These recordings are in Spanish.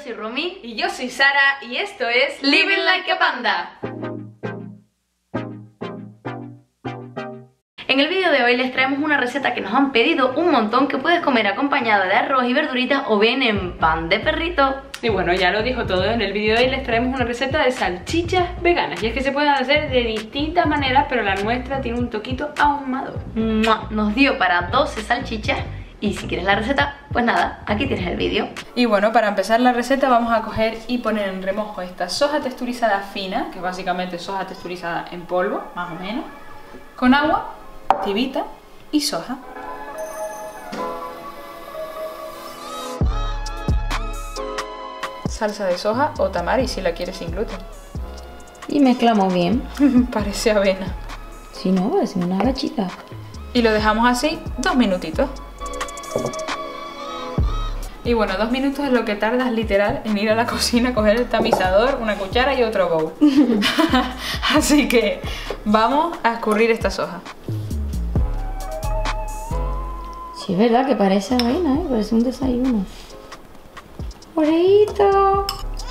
soy Romy. Y yo soy Sara y esto es Living Like a Panda. En el vídeo de hoy les traemos una receta que nos han pedido un montón, que puedes comer acompañada de arroz y verduritas o bien en pan de perrito. Y bueno, ya lo dijo todo. En el vídeo de hoy les traemos una receta de salchichas veganas. Y es que se pueden hacer de distintas maneras, pero la nuestra tiene un toquito ahumado. ¡Mua! Nos dio para 12 salchichas. Y si quieres la receta, pues nada, aquí tienes el vídeo. Y bueno, para empezar la receta vamos a coger y poner en remojo esta soja texturizada fina, que es básicamente soja texturizada en polvo, más o menos, con agua, tibita y soja. Salsa de soja o tamari si la quieres sin gluten. Y mezclamos bien. Parece avena. Si no, parece una gachita. Y lo dejamos así 2 minutitos. Y bueno, 2 minutos es lo que tardas literal en ir a la cocina, coger el tamizador, una cuchara y otro bowl. Así que vamos a escurrir esta soja. Sí, es verdad que parece avena, parece un desayuno. ¡Oreito!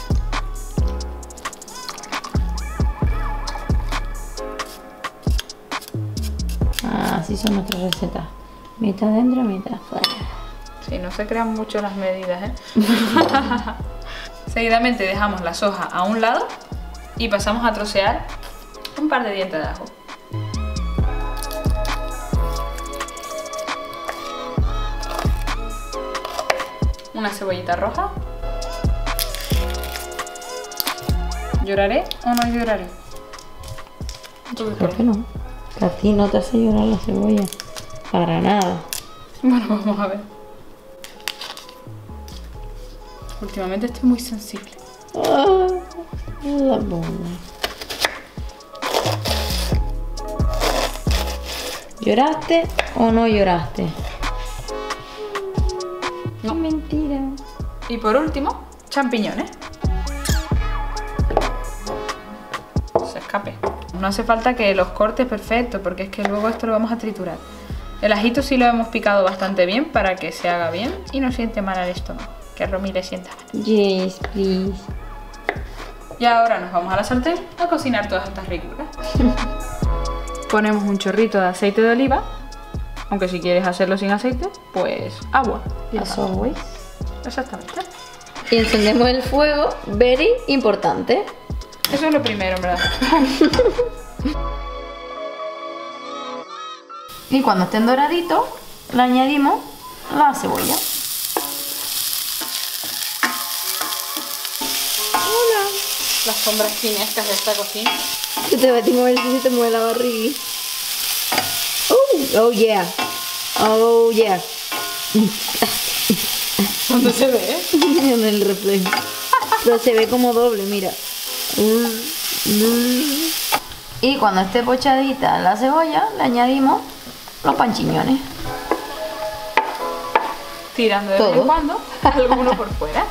Así son nuestras recetas. Mitad dentro, mitad fuera. Sí, no se crean mucho las medidas, ¿eh? Seguidamente dejamos la soja a un lado y pasamos a trocear un par de dientes de ajo. Una cebollita roja. ¿Lloraré o no lloraré? ¿Por qué no? Que a ti no te hace llorar la cebolla. Para nada. Bueno, vamos a ver. Últimamente estoy muy sensible. Ah, la bola. ¿Lloraste o no lloraste? No. Mentira. Y por último, champiñones. Se escape. No hace falta que los cortes perfecto, porque es que luego esto lo vamos a triturar. El ajito sí lo hemos picado bastante bien para que se haga bien y no siente mal al estómago. Que a Romy le sienta mal. Yes, please. Y ahora nos vamos a la sartén a cocinar todas estas ricura. Ponemos un chorrito de aceite de oliva. Aunque si quieres hacerlo sin aceite, pues agua. As always. Exactamente. Y encendemos el fuego, very importante. Eso es lo primero, en verdad. Y cuando estén doraditos, le añadimos la cebolla. Hola. Las sombras chinescas de esta cocina. Que te batimos a ver si se te mueve la barriga. Oh yeah. Oh yeah. ¿Dónde se ve? En el reflejo. Pero se ve como doble, mira. Y cuando esté pochadita la cebolla, le añadimos los panchiñones. Tirando de vez en cuando, alguno por fuera.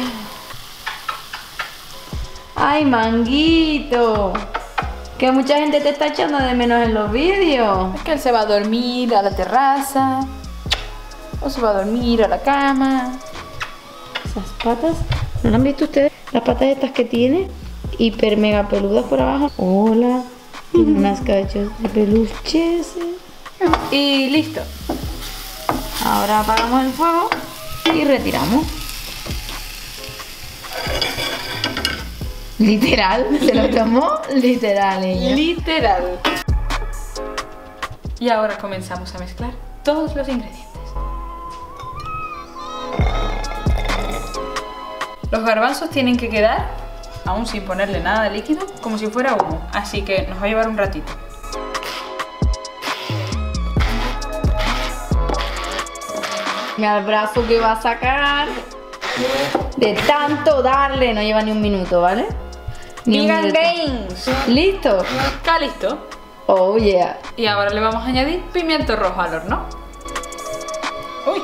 ¡Ay, Manguito! Que mucha gente te está echando de menos en los vídeos. Es que él se va a dormir a la terraza. O se va a dormir a la cama. Esas patas, ¿no han visto ustedes? Las patas estas que tiene, hiper mega peludas por abajo. Hola, tiene unas cachas de peluches. Y listo. Ahora apagamos el fuego y retiramos. Literal, se lo tomó literal ella. Literal. Y ahora comenzamos a mezclar todos los ingredientes. Los garbanzos tienen que quedar, aún sin ponerle nada de líquido, como si fuera humo. Así que nos va a llevar un ratito. Mira el brazo que va a sacar. De tanto darle, no lleva ni un minuto, ¿vale? Ni un Vegan minuto. Games. ¿Listo? Está listo. Oh yeah. Y ahora le vamos a añadir pimiento rojo al horno. Uy.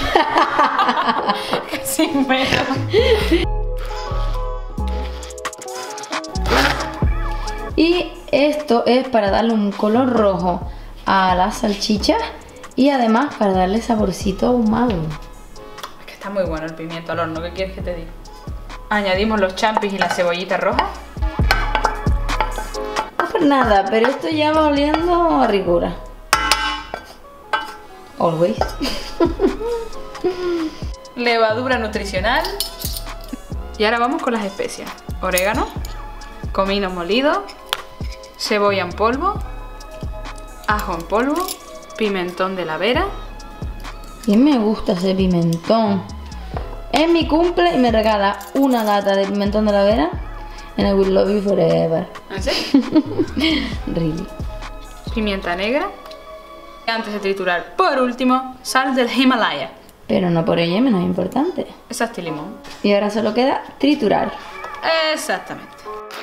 Casi menos. Y esto es para darle un color rojo a las salchichas y además para darle saborcito ahumado. Es que está muy bueno el pimiento al horno, ¿qué quieres que te diga? Añadimos los champis y la cebollita roja. No por nada, pero esto ya va oliendo a ricura. Always. Levadura nutricional. Y ahora vamos con las especias. Orégano, comino molido, cebolla en polvo, ajo en polvo, pimentón de la Vera. Y me gusta ese pimentón. Es mi cumple y me regala una lata de pimentón de la Vera. And I will love you forever. ¿En serio? Really. Pimienta negra. Antes de triturar, por último, sal del Himalaya. Pero no por ello menos importante. Exacto, y limón. Y ahora solo queda triturar. Exactamente.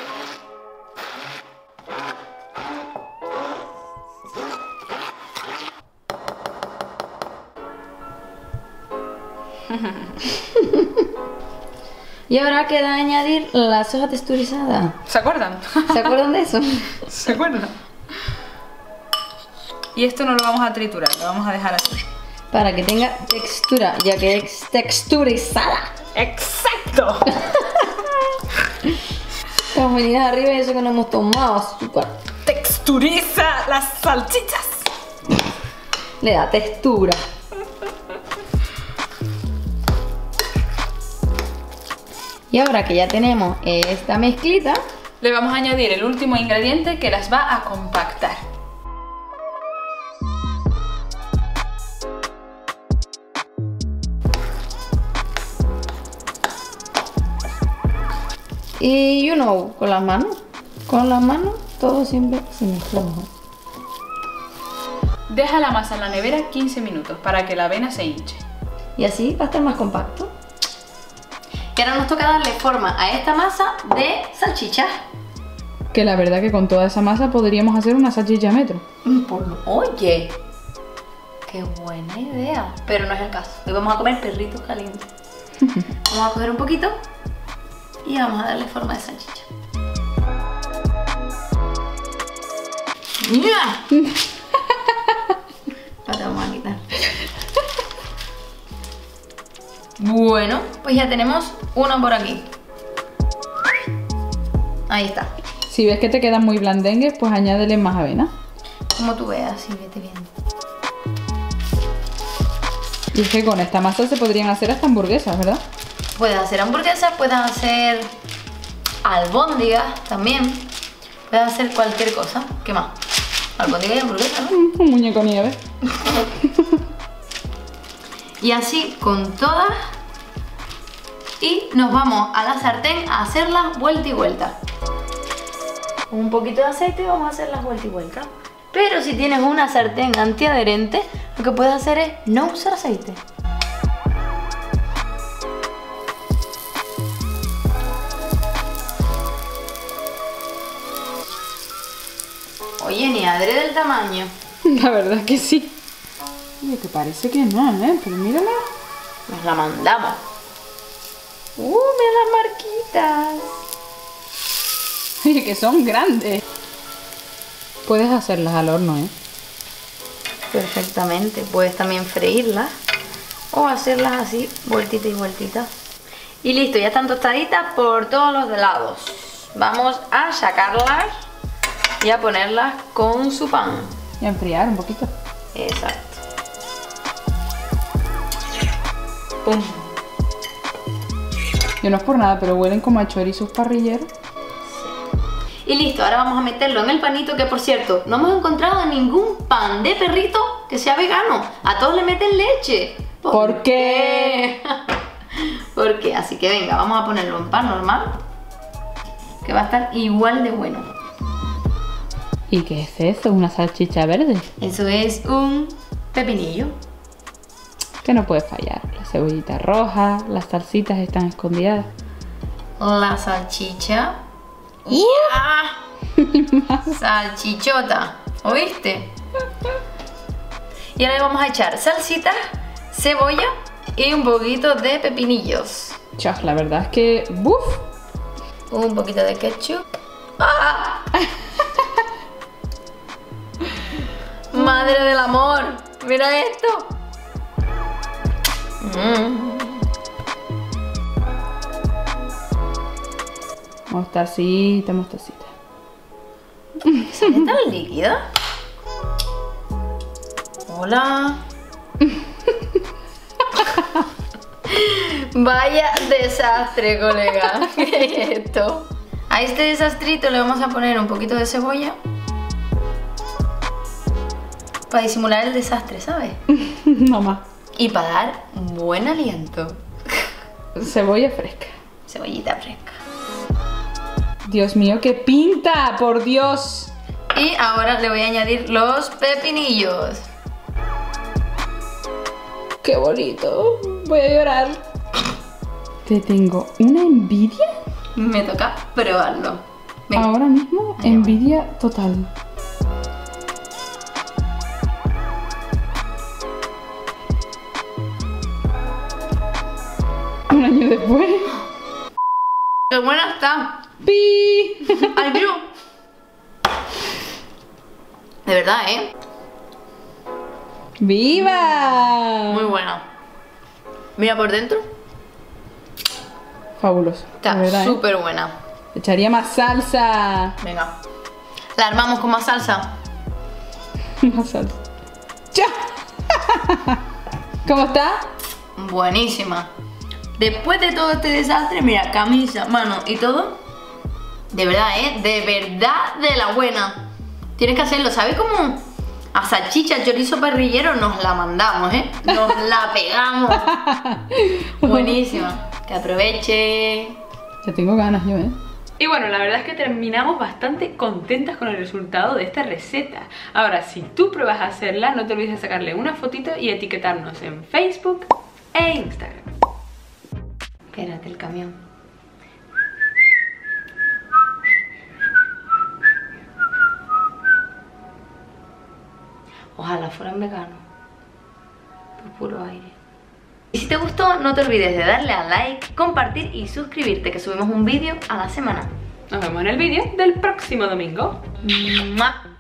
Y ahora queda añadir la soja texturizada. ¿Se acuerdan? ¿Se acuerdan de eso? ¿Se acuerdan? Y esto no lo vamos a triturar, lo vamos a dejar así. Para que tenga textura, ya que es texturizada. ¡Exacto! Vamos a venir arriba y eso que no hemos tomado azúcar. Texturiza las salchichas. Le da textura. Y ahora que ya tenemos esta mezclita, le vamos a añadir el último ingrediente que las va a compactar. y you know, con las manos todo siempre se mezcla mejor. Deja la masa en la nevera 15 minutos para que la avena se hinche. Y así va a estar más compacto. Y ahora nos toca darle forma a esta masa de salchicha. Que la verdad que con toda esa masa podríamos hacer una salchicha metro. Oye, qué buena idea. Pero no es el caso. Hoy vamos a comer perritos calientes. Vamos a coger un poquito y vamos a darle forma de salchicha. La vamos a quitar. Bueno, pues ya tenemos uno por aquí. Ahí está. Si ves que te quedan muy blandengues, pues añádele más avena. Como tú veas, sí, vete viendo. Y es que con esta masa se podrían hacer hasta hamburguesas, ¿verdad? Puedes hacer hamburguesas, puedes hacer albóndigas también. Puedes hacer cualquier cosa. ¿Qué más? Albóndigas y hamburguesas, ¿no? Un muñeco nieve. Y así con todas. Y nos vamos a la sartén a hacerlas vuelta y vuelta. Con un poquito de aceite vamos a hacerlas vuelta y vuelta. Pero si tienes una sartén antiadherente, lo que puedes hacer es no usar aceite. Oye, ni adrede del tamaño. La verdad que sí. Oye, que parece que no, ¿eh? Pero mírala. Nos la mandamos. Mira las marquitas. Oye, que son grandes. Puedes hacerlas al horno, ¿eh? Perfectamente. Puedes también freírlas o hacerlas así, vueltita y vueltita. Y listo, ya están tostaditas por todos los lados. Vamos a sacarlas y a ponerlas con su pan. Y a enfriar un poquito. Exacto. Pum. Yo no es por nada, pero huelen como a chorizos parrilleros. Y listo, ahora vamos a meterlo en el panito, que por cierto, no hemos encontrado ningún pan de perrito que sea vegano. A todos le meten leche. ¿Por qué? ¿Por qué? Así que venga, vamos a ponerlo en pan normal, que va a estar igual de bueno. ¿Y qué es eso? ¿Una salchicha verde? Eso es un pepinillo. Que no puede fallar. La cebollita roja, las salsitas están escondidas. La salchicha. ¡Ya! Salchichota, ¿oíste? Y ahora le vamos a echar salsita, cebolla y un poquito de pepinillos. Chas, la verdad es que... ¡buf! Un poquito de ketchup. ¡Ah! Madre del amor, mira esto. Mostacita, mostacita. ¿Sale tan líquida? Hola. Vaya desastre, colega. ¿Qué es esto? A este desastrito le vamos a poner un poquito de cebolla para disimular el desastre, ¿sabes? No más. Y para dar buen aliento. Cebolla fresca. Cebollita fresca. Dios mío, qué pinta, por Dios. Y ahora le voy a añadir los pepinillos. Qué bonito. Voy a llorar. Te tengo una envidia. Me toca probarlo. Venga. Ahora mismo, Allá envidia total. Un año después. ¡Qué buena está! ¡Pi! ¡Ay, Dios! De verdad, ¿eh? ¡Viva! Muy buena. Mira por dentro. Fabuloso. Está de verdad, súper buena. Echaría más salsa. Venga. La armamos con más salsa. Más salsa. ¡Chao! ¿Cómo está? Buenísima. Después de todo este desastre, mira, camisa, mano y todo. De verdad, de verdad de la buena. Tienes que hacerlo, ¿sabes cómo? A salchicha, chorizo parrillero nos la mandamos, nos la pegamos. Buenísima. Que aproveche. Ya tengo ganas yo, Y bueno, la verdad es que terminamos bastante contentas con el resultado de esta receta. Ahora, si tú pruebas a hacerla, no te olvides de sacarle una fotito y etiquetarnos en Facebook e Instagram. Espérate el camión. Ojalá fueran veganos. Por puro aire. Y si te gustó, no te olvides de darle a like, compartir y suscribirte, que subimos un vídeo a la semana. Nos vemos en el vídeo del próximo domingo. ¡Mua!